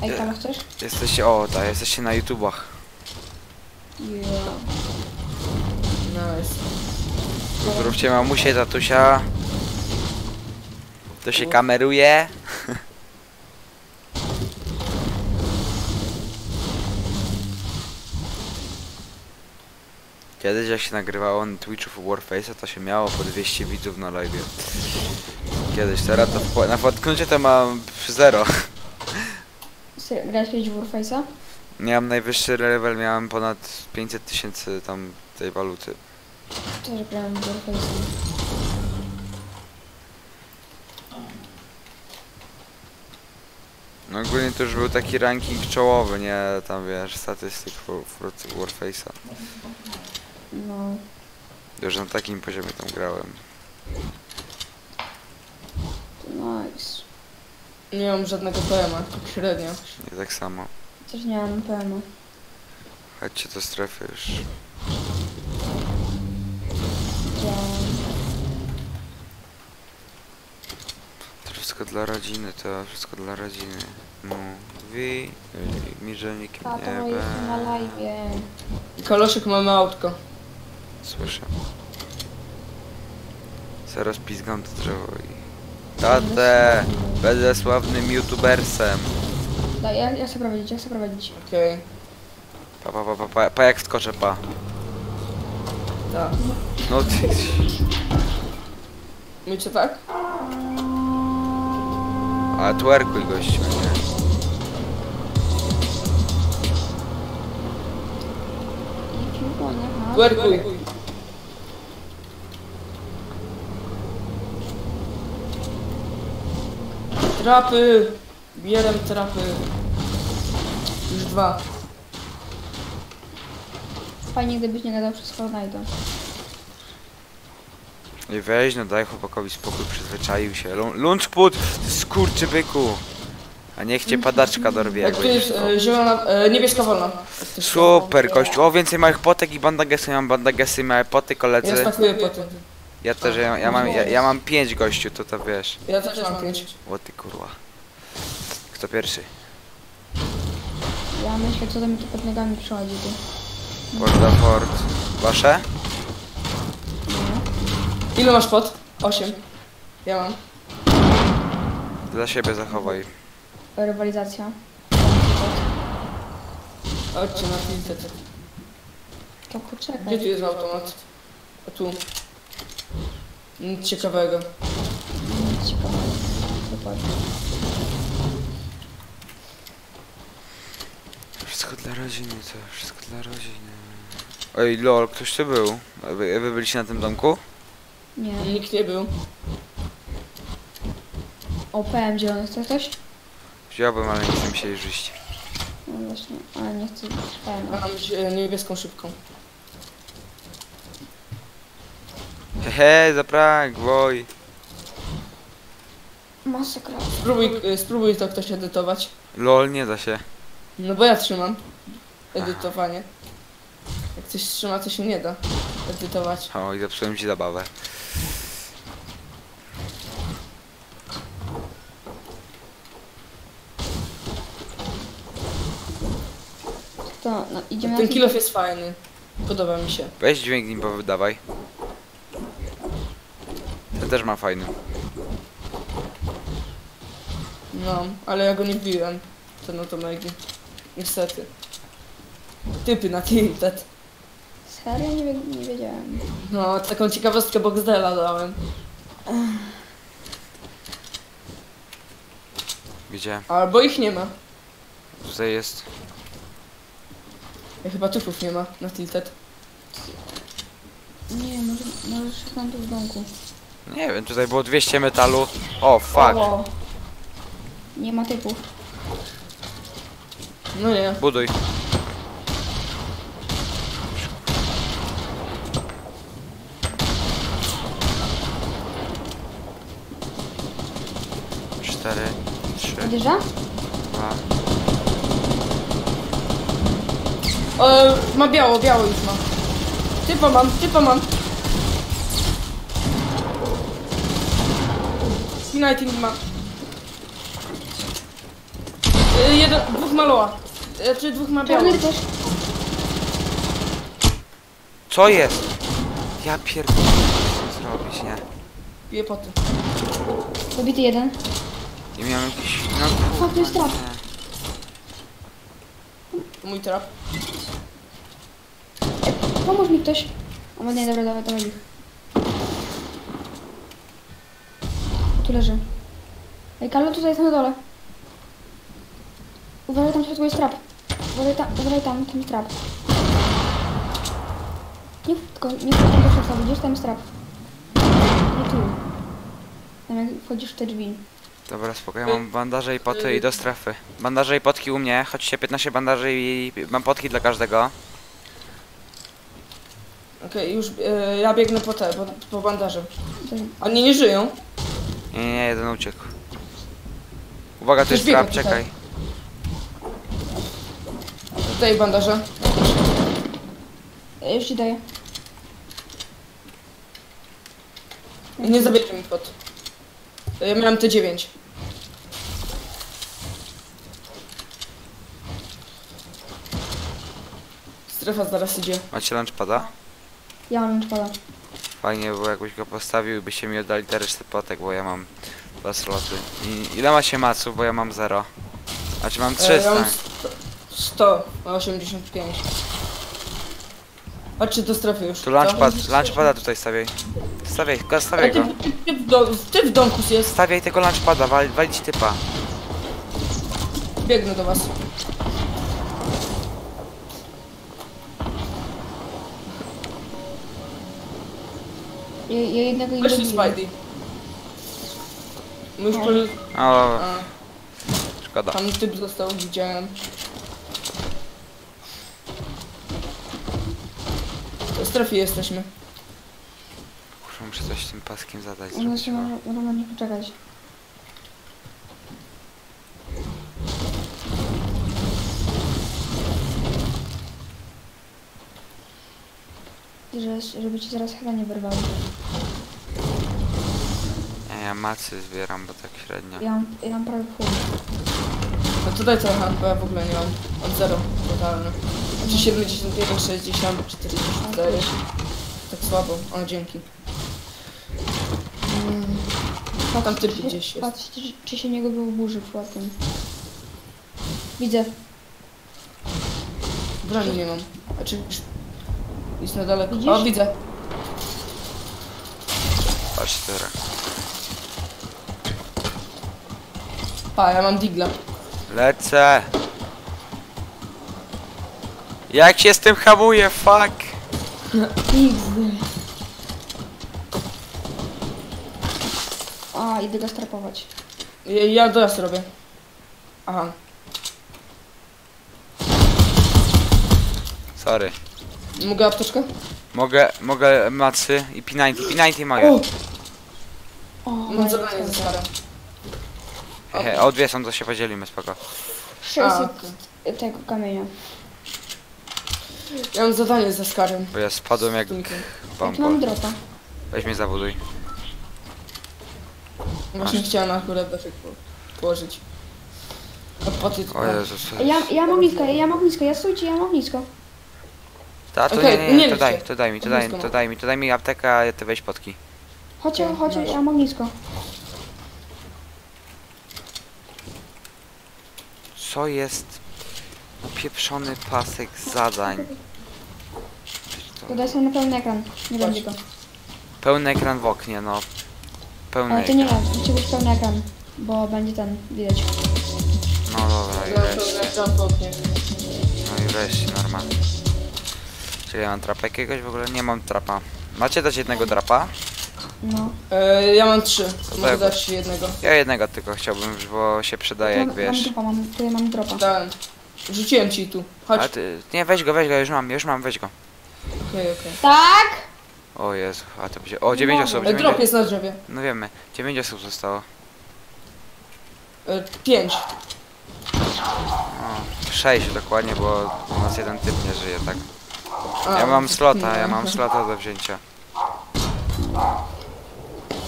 Ej, Kala, chcesz? Jesteście, o tak, jesteście na YouTubach. Yeah. Nice. Pozdrówcie mamusię, tatusia. To się kameruje. Kiedyś jak się nagrywało na Twitchu Warface'a, to się miało po 200 widzów na live. Kiedyś, teraz to na potknięcie to mam 0. Grałeś kiedyś w Warface'a? Miałem najwyższy level, miałem ponad 500 000 tam tej waluty. Też grałem w Warface'a. No ogólnie to już był taki ranking czołowy, nie tam wiesz, statystyk Warface'a. No. Już na takim poziomie tam grałem. Nice. Nie mam żadnego PM-a, tak średnio. Nie tak samo. Też nie mam PM-u. Chodźcie do strefy już. To wszystko dla rodziny, to wszystko dla rodziny. Mówi mi, że nikt Tato, nie no jestem na live'ie. Kaloszek, mamy autko. Słyszę. Zaraz pizgam to drzewo i... Tatę! Będę sławnym youtubersem. Daj, ja chcę prowadzić, ja chcę prowadzić. Okej. Pa jak skoczę, pa. Tak. No ty... Mycie tak? A twerkuj gościu, nie? Twerkuj. Trapy! Bieram trapy. Już 2. Fajnie, gdybyś nie gadał przez Fortnite'a. I weź, no daj chłopakowi spokój, przyzwyczaił się. Lunchput, skurczybyku. A niech cię padaczka dorwie, jak Tu jest będziesz zielona, niebieska wolna. Super, gościu. O, więcej małych potek i bandagesy. Ja mam bandagesy i małe poty, Ja koledzy. stakuję po tym. Ja też, ja mam 5 gościu, to wiesz. Ja też mam 5. O ty kurwa. Kto pierwszy? Ja myślę, co tam mi tu pod nogami przychodzi. Porta Fort. Wasze? Ile masz pot? 8. Ja mam. Dla siebie zachowaj. Rywalizacja. Chodźcie na filtę. To poczekaj. Gdzie tu jest automat? A tu. Nic ciekawego. Nic ciekawego. Dokładnie. Wszystko dla rodziny, to wszystko dla rodziny. Oj, lol, ktoś tu był. A wy byliście na tym domku? Nie. Nikt nie był. O, PM zielony, chce ktoś? Wziąłbym, ale nie chcę mi się jej żyć. No właśnie, ale nie chcę PM. Mam niebieską szybką. Hehe, za prank, woj. Masakra. Spróbuj to ktoś edytować. Lol, nie da się. No bo ja trzymam. Edytowanie. Jak coś trzyma, to się nie da edytować. O, i zepsułem ci zabawę. To, no, idziemy Ten na kill off jest fajny. Podoba mi się. Weź dźwięk nim powydawaj. Ten też ma fajny. No, ale ja go nie wbiłem. Ten otomegi. Niestety. Typy na tilted. Serio? Nie wiedziałem. No, taką ciekawostkę Boxdela dałem. Gdzie? Albo ich nie ma. Tutaj jest. Ja chyba typów nie ma na tilted. Nie, może szukam tu w domku. Nie wiem, tutaj było 200 metalu. O, fuck. O, nie ma typów. No nie. Buduj. Cztery, 3, Odjeżdża? 2. Ma biało już ma. Typa mam. Uniting ma. Dwóch maloła. Czy dwóch ma Czarny białych. też. Co jest? Ja pierdolę. Co zrobić, nie? Bije poty. Dobity jeden. I miałem jakiś... No Fuck, to jest kurwa, trap. nie. Mój trap. Pomóż mi ktoś. O, nie, dobra, dawaj ich. Tu leży. Ej, Karlo, tutaj jest na dole. Uważaj, tam w środku jest trap. Uważaj tam jest trap. Nie, tylko nie wchodź tam do środka, widzisz? Tam jest trap. Nie tu. Tam jak wchodzisz w te drzwi. Dobra, spokojnie, mam bandaże i poty i do strefy. Bandaże i potki u mnie, chodźcie 15 bandaży i mam potki dla każdego. Okej, już ja biegnę po bandaże. To- Oni nie żyją. Nie, jeden uciekł. Uwaga, tu Ktoś jest biega trap, tutaj. czekaj. Tutaj bandaże. Ja już ci daję. I nie zabierze mi pot. Ja miałem te 9. Strefa zaraz idzie. Macie lunchpada? Ja mam lunchpada. Fajnie, bo jakbyś go postawił i byście mi oddali te resztę potek, bo ja mam 2 sloty. I ile macie maców, bo ja mam 0. Znaczy mam 300. Ja mam 185. Patrzcie do strefy już. Tu lunchpada tutaj stawiaj. Stawiaj Ale go. ty w domku jest. Stawiaj tego lunchpada, walić typa. Biegnę do was. Ja jednego nie Weszli dobiję. Spidey. My już No. O, A, szkoda. tam typ został, widziałem. W strefie jesteśmy. Kurwa, muszę coś z tym paskiem zadać. Ona Zrobić. się może na nie poczekać. Żeby ci zaraz chyba nie wyrwali. Nie, ja macy zbieram, bo tak średnio. Ja mam prawie full. No to daj trochę, bo ja w ogóle nie mam. Od 0 totalny. Znaczy 71, 60, 44. Tak słabo. O, dzięki. Tam typ gdzieś jest. Patrz, czy się nie gubił w burzy przypadkiem. Widzę. Broni nie mam. Znaczy jest na daleko. Widzisz? O, widzę. Patrz teraz. Pa, ja mam digla. Lecę! Jak się z tym hamuje, fuck! XD. A, idę go strapować. Ja dojazd robię. Aha. Sorry. Mogę apteczkę? Mogę macy i P90 moje. O, Mam zadanie ze starem. Hehe, o dwie są, to się podzielimy, spoko. 600 tego kamienia. Ja mam zadanie ze Skarem. Bo ja spadłem jak Stójkę. Jaki mam bomba. dropa? Weź mnie zabuduj. Właśnie chciałem akurat daszek położyć. A poty O Jezus. Ja mam nisko, ja stójcie, ja mam nisko. Ta, to Okej, nie, nie to daj, liczę. to daj mi aptekę, a ty weź potki. Chodź, Okej, ja mam nisko. Co jest upieprzony pasek zadań? To daj sobie na pełny ekran, nie Chodź. będzie go. Pełny ekran w oknie, no. Pełny Ale to nie ekran. ma, musi być pełny ekran, bo będzie ten, widać. No dobra, i weź. No i weź, normalnie. Czyli ja mam trapa jakiegoś? W ogóle nie mam trapa. Macie dać jednego trapa? No. Ja mam 3. Mogę Tak. dać ci jednego. Ja jednego tylko chciałbym, bo się przydaje, jak wiesz. Tutaj mam dropa. Dałem. Rzuciłem ci tu. Chodź. A ty, nie, weź go, już mam, weź go. Okej. Tak! O Jezu, a to będzie... O, 9 osób, Drop jest na drzewie. No wiemy, 9 osób zostało. 5. O, 6 dokładnie, bo u nas jeden typ nie żyje, tak? Ja mam slota do wzięcia.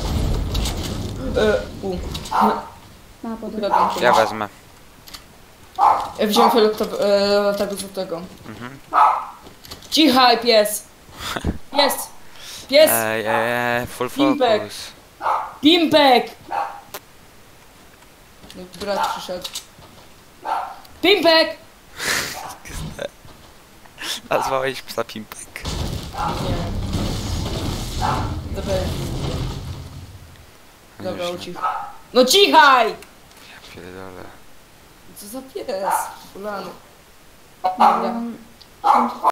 Na podróż. Ukradłem Ja komuś. wezmę. Ja wziąłem tego złotego. Mhm. Cichaj, pies! Pies! Pies! Full Pimpek. focus. Pimpek! No, brat przyszedł. Pimpek! Nazwałeś psa Pimpek. Nie. Dobra, Już nie. ucichł. No cichaj! Ja pierdolę. Co za pies? Fulany. Dobra.